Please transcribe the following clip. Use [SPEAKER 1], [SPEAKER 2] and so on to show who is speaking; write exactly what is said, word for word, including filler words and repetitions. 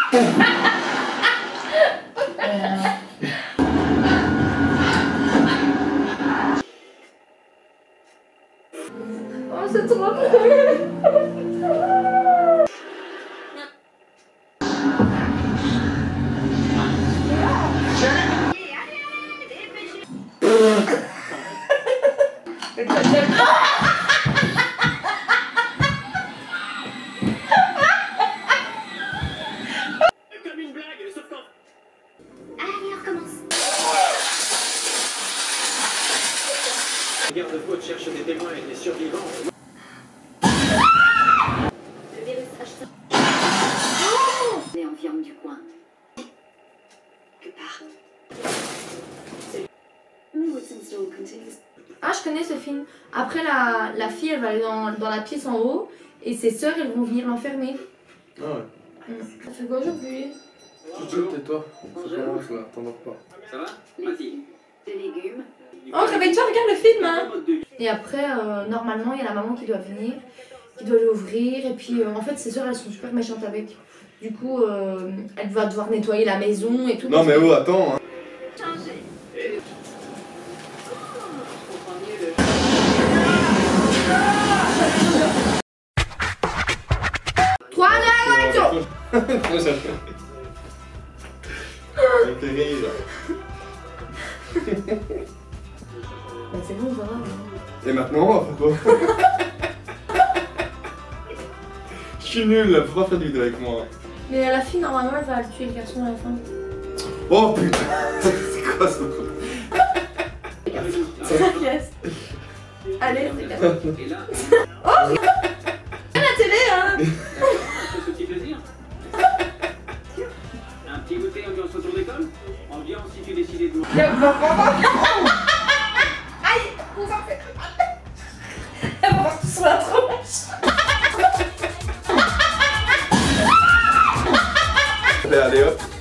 [SPEAKER 1] Oh, c'est trop cool.
[SPEAKER 2] Comme une blague, sauf quand...
[SPEAKER 3] Allez, on recommence.
[SPEAKER 2] Les garde-côtes cherchent des témoins et des survivants.
[SPEAKER 3] Le virus H cinq. Oh, les en viande du coin. Que part.
[SPEAKER 1] Ah, je connais ce film. Après, la, la fille, elle va aller dans, dans la pièce en haut et ses sœurs, elles vont venir l'enfermer.
[SPEAKER 4] Ah ouais.
[SPEAKER 1] Mmh. Ça fait quoi aujourd'hui?
[SPEAKER 4] Bonjour. Tais-toi. Ça commence là, t'endors pas.
[SPEAKER 2] Ça va?
[SPEAKER 3] Les de légumes.
[SPEAKER 1] Oh, réveille-toi, regarde le film, hein. Et après, euh, normalement, il y a la maman qui doit venir, qui doit l'ouvrir. Et puis, euh, en fait, ses sœurs, elles sont super méchantes avec. Du coup, euh, elle va devoir nettoyer la maison et tout.
[SPEAKER 4] Non mais oh, attends. Hein.
[SPEAKER 3] Changer.
[SPEAKER 1] trois, deux, action.
[SPEAKER 4] Moi ça fait. Ça me fait rire.
[SPEAKER 1] Bah, c'est bon, ça va.
[SPEAKER 4] Et maintenant, on va faire quoi? Je suis nul là, pourquoi faire du vidéo avec moi?
[SPEAKER 1] Mais la fille, normalement, elle va tuer le garçon à la fin.
[SPEAKER 4] Oh putain. C'est quoi ça?
[SPEAKER 1] Yes. Allez, c'est bien.
[SPEAKER 2] Et là,
[SPEAKER 1] Oh, la télé, hein.
[SPEAKER 2] c'est ce petit plaisir. Un petit goûter ambiance retour d'école. Ambiance si tu décidais de...
[SPEAKER 1] Aïe, vous en faites. Elle va voir tout sur la tronche.
[SPEAKER 4] Allez, allez hop.